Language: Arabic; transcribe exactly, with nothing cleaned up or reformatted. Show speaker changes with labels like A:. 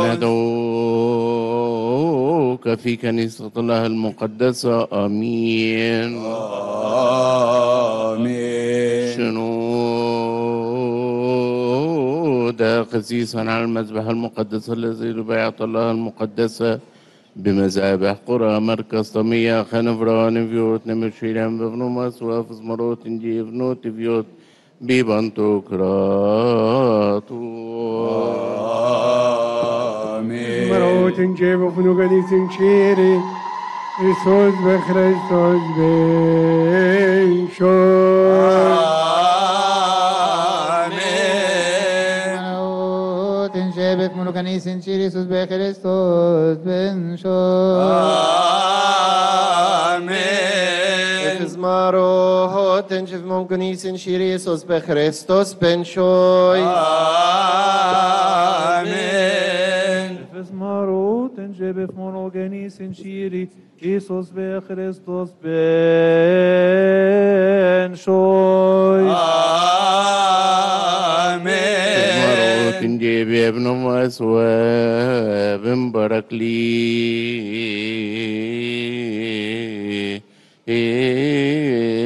A: ندعوك في كنيسة الله المقدسة. آمين.
B: آمين.
A: شنود قسيسا على المذبح المقدس الذي لبيعة الله المقدسة بمذابح قرى مركز طمية خنفران فيوت نمشيلان بفنوماس وافز مروت انجي فنوت فيوت ببنتوكراتو.
B: آمين.
C: مروت نجيب فنو قديس نشيري يسوس بخريستوس بن شوي.
D: مروت نجيب فنو قديس نشيري يسوس بخريستوس بن شوي.
B: آمين.
E: Maro tenjev mongonis in shirisos be Christos ben shoy.
B: آمين.
F: Efes marot en jebef monogenis in shiri Isos be Christos ben shoy.
B: آمين.
A: تنجي بابن مسوى بن بركلي